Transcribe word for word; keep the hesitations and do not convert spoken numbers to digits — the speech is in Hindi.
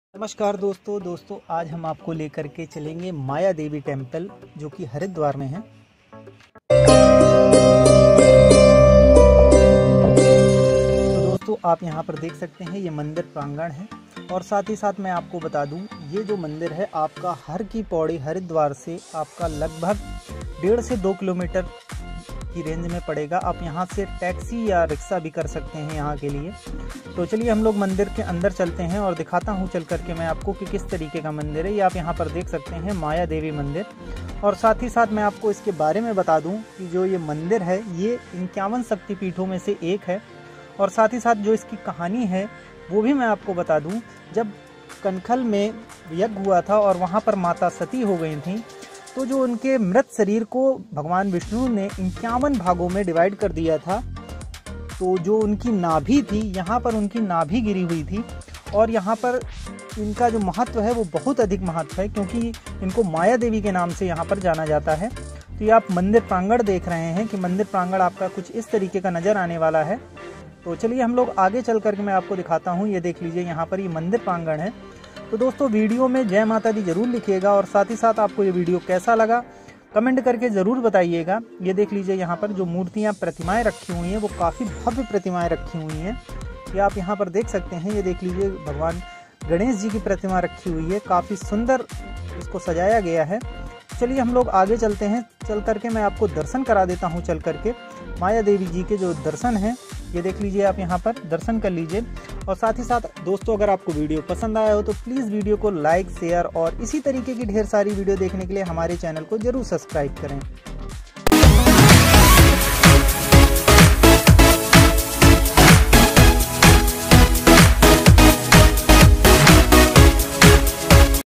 नमस्कार दोस्तों दोस्तों आज हम आपको लेकर के चलेंगे माया देवी टेम्पल जो कि हरिद्वार में है। तो दोस्तों आप यहां पर देख सकते हैं ये मंदिर प्रांगण है और साथ ही साथ मैं आपको बता दूं ये जो मंदिर है आपका हर की पौड़ी हरिद्वार से आपका लगभग डेढ़ से दो किलोमीटर की रेंज में पड़ेगा। आप यहां से टैक्सी या रिक्शा भी कर सकते हैं यहां के लिए। तो चलिए हम लोग मंदिर के अंदर चलते हैं और दिखाता हूं चल करके मैं आपको कि किस तरीके का मंदिर है। ये आप यहां पर देख सकते हैं माया देवी मंदिर। और साथ ही साथ मैं आपको इसके बारे में बता दूं कि जो ये मंदिर है ये इक्यावन शक्तिपीठों में से एक है। और साथ ही साथ जो इसकी कहानी है वो भी मैं आपको बता दूँ। जब कनखल में यज्ञ हुआ था और वहाँ पर माता सती हो गई थी तो जो उनके मृत शरीर को भगवान विष्णु ने इक्यावन भागों में डिवाइड कर दिया था। तो जो उनकी नाभि थी यहाँ पर उनकी नाभि गिरी हुई थी और यहाँ पर इनका जो महत्व है वो बहुत अधिक महत्व है क्योंकि इनको माया देवी के नाम से यहाँ पर जाना जाता है। तो ये आप मंदिर प्रांगण देख रहे हैं कि मंदिर प्रांगण आपका कुछ इस तरीके का नज़र आने वाला है। तो चलिए हम लोग आगे चल करके मैं आपको दिखाता हूँ। ये देख लीजिए यहाँ पर ये मंदिर प्रांगण है। तो दोस्तों वीडियो में जय माता दी जरूर लिखिएगा और साथ ही साथ आपको ये वीडियो कैसा लगा कमेंट करके ज़रूर बताइएगा। ये देख लीजिए यहाँ पर जो मूर्तियाँ प्रतिमाएं रखी हुई हैं वो काफ़ी भव्य प्रतिमाएं रखी हुई हैं। ये आप यहाँ पर देख सकते हैं। ये देख लीजिए भगवान गणेश जी की प्रतिमा रखी हुई है। काफ़ी सुंदर इसको सजाया गया है। चलिए हम लोग आगे चलते हैं। चल करके मैं आपको दर्शन करा देता हूँ। चल करके माया देवी जी के जो दर्शन हैं ये देख लीजिए आप यहाँ पर दर्शन कर लीजिए। और साथ ही साथ दोस्तों अगर आपको वीडियो पसंद आया हो तो प्लीज़ वीडियो को लाइक शेयर और इसी तरीके की ढेर सारी वीडियो देखने के लिए हमारे चैनल को ज़रूर सब्सक्राइब करें।